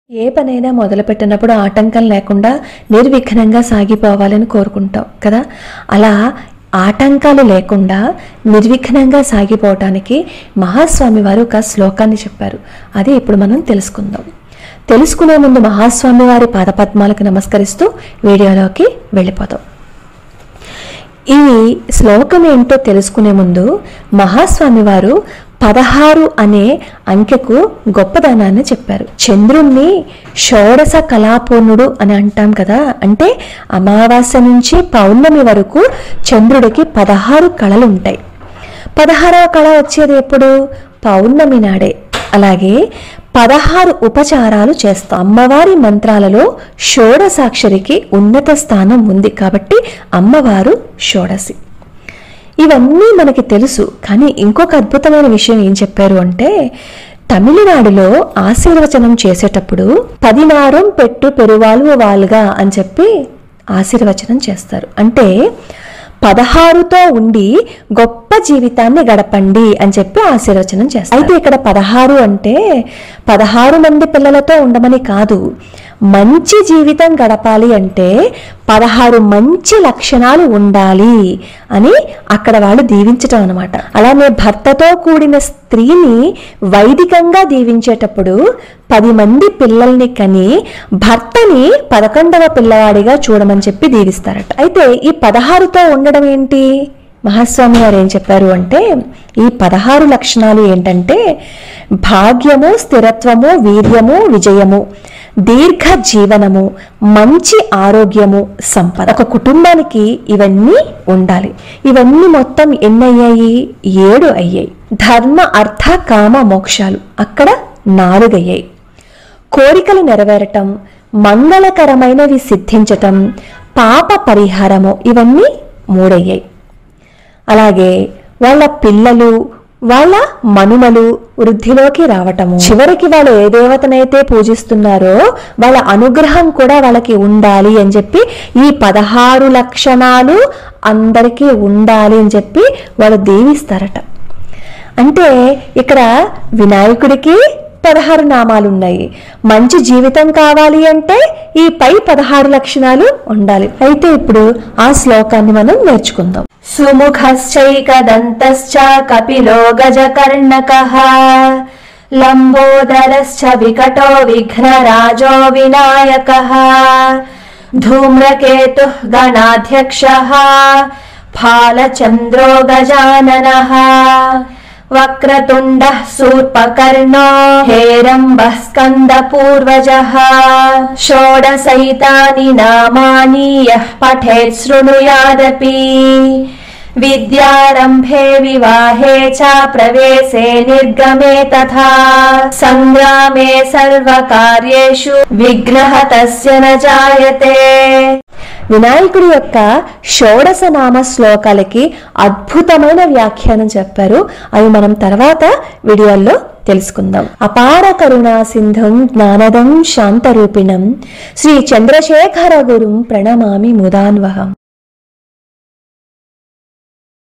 ఏ పనైనా మొదలుపెట్టినప్పుడు ఆటంకం లేకుండా నిర్విఘ్నంగా సాగిపోవాలని కోరుకుంటాం కదా. అలా ఆటంకాలు లేకుండా నిర్విఘ్నంగా సాగిపోవటానికి మహాస్వామి వారు ఒక శ్లోకాన్ని చెప్పారు. అది ఇప్పుడు మనం తెలుసుకుందాం. తెలుసుకునే ముందు మహాస్వామి వారి పాదపద్మాలకు నమస్కరిస్తూ వీడియోలోకి వెళ్ళిపోతాం. ఈ శ్లోకం ఏంటో తెలుసుకునే ముందు మహాస్వామి వారు 16 అనే అంకెకు గొప్పదనాన్ని చెప్పారు. చంద్రుణ్ణి షోడశ కళాపూర్ణుడు అని అంటాం కదా. అంటే అమావాస్య నుంచి పౌర్ణమి వరకు చంద్రుడికి 16 కళలు ఉంటాయి. 16వ కళ వచ్చేది ఎప్పుడు? పౌర్ణమి నాడే. అలాగే 16 ఉపచారాలు చేస్తాం. అమ్మవారి మంత్రాలలో షోడశాక్షరికి ఉన్నత స్థానం ఉంది కాబట్టి అమ్మవారు షోడశి. ఇవన్నీ మనకి తెలుసు. కానీ ఇంకొక అద్భుతమైన విషయం ఏం చెప్పారు అంటే, తమిళనాడులో ఆశీర్వచనం చేసేటప్పుడు 16 పెట్టు పెరువాలు వాలుగా అని చెప్పి ఆశీర్వచనం చేస్తారు. అంటే 16తో ఉండి గొప్ప జీవితాన్ని గడపండి అని చెప్పి ఆశీర్వచనం చేస్తారు. అయితే ఇక్కడ 16 అంటే 16 మంది పిల్లలతో ఉండమని కాదు. మంచి జీవితం గడపాలి అంటే 16 మంచి లక్షణాలు ఉండాలి అని అక్కడ వాళ్ళు దీవించటం అనమాట. అలానే భర్తతో కూడిన స్త్రీని వైదికంగా దీవించేటప్పుడు 10 మంది పిల్లల్ని కని భర్తని 11వ పిల్లవాడిగా చూడమని చెప్పి దీవిస్తారట. అయితే ఈ 16తో ఉండడం ఏంటి? మహాస్వామి గారు ఏం చెప్పారు అంటే, ఈ 16 లక్షణాలు ఏంటంటే భాగ్యము, స్థిరత్వము, వీర్యము, విజయము, దీర్ఘ జీవనము, మంచి ఆరోగ్యము, సంపద. ఒక కుటుంబానికి ఇవన్నీ ఉండాలి. ఇవన్నీ మొత్తం ఎన్నయ్యాయి? 7 అయ్యాయి. ధర్మ, అర్థ, కామ, మోక్షాలు అక్కడ 4 అయ్యాయి. కోరికలు నెరవేరటం, మంగళకరమైనవి సిద్ధించటం, పాప పరిహారము ఇవన్నీ 3 అయ్యాయి. అలాగే వాళ్ళ పిల్లలు, వాళ్ళ మనుమలు వృద్ధిలోకి రావటము, చివరికి వాళ్ళు ఏ దేవతనైతే పూజిస్తున్నారో వాళ్ళ అనుగ్రహం కూడా వాళ్ళకి ఉండాలి అని చెప్పి ఈ 16 లక్షణాలు అందరికీ ఉండాలి అని చెప్పి వాళ్ళు దీవిస్తారట. అంటే ఇక్కడ వినాయకుడికి 16 నామాలు ఉన్నాయి. మంచి జీవితం కావాలి అంటే ఈ పై 16 లక్షణాలు ఉండాలి. అయితే ఇప్పుడు ఆ శ్లోకాన్ని మనం నేర్చుకుందాం. సుముఖశ్చైకదంతశ్చ కపిలో గజకర్ణకః లంబోదరశ్చ వికటో విఘ్నరాజో వినాయకః ధూమ్రకేతుః గణాధ్యక్షః ఫాలచంద్రో గజాననః వక్రతుండః శూర్పకర్ణో హేరంబః స్కందపూర్వజః షోడశైతాని నామాని యః పఠేత్ శృణుయాదపి విద్యారంభే వివాహే చ ప్రవేశే నిర్గమే తథా సంగ్రామే సర్వకార్యేషు విఘ్నః తస్య న జాయతే. వినాయకుడి యొక్క షోడశ నామ శ్లోకాలకి అద్భుతమైన వ్యాఖ్యానం చెప్పారు. అవి మనం తర్వాత వీడియోల్లో తెలుసుకుందాం. అపార కరుణా సింధుం జ్ఞానదం శాంతరూపిణం శ్రీ చంద్రశేఖర గురుం ప్రణమామి ముదాన్వహం.